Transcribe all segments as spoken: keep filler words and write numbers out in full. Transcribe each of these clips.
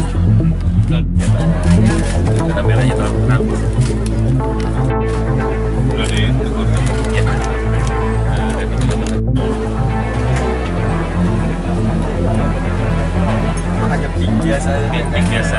Kata merahnya terlalu terang. Udah ditegur. Ya. Nah, dan itu hanya ping biasa ping ping biasa.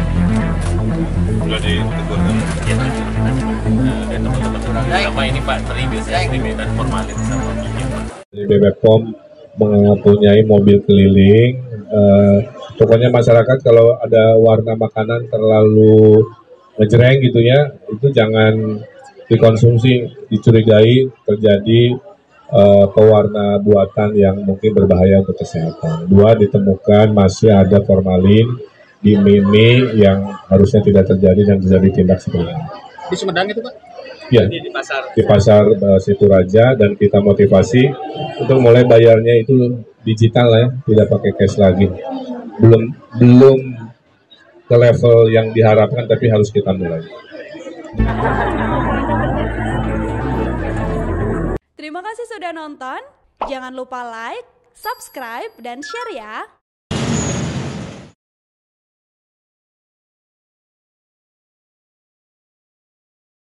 Udah ditegur kan? Ya. Nah, dan teman-teman sama ini Pak Tri biasanya limitan formalin sama Di B P P O M mempunyai mobil keliling. Eh, pokoknya masyarakat kalau ada warna makanan terlalu ngejreng gitu ya, itu jangan dikonsumsi, dicurigai terjadi eh, pewarna buatan yang mungkin berbahaya untuk kesehatan. Dua, ditemukan masih ada formalin di mie yang harusnya tidak terjadi dan bisa ditindak seperti ini. di Sumedang itu Pak? Ya, Di, di pasar. di pasar uh, Situraja, dan kita motivasi untuk mulai bayarnya itu digital ya, tidak pakai cash lagi. Belum belum ke level yang diharapkan, tapi harus kita mulai. Terima kasih sudah nonton. Jangan lupa like, subscribe, dan share ya.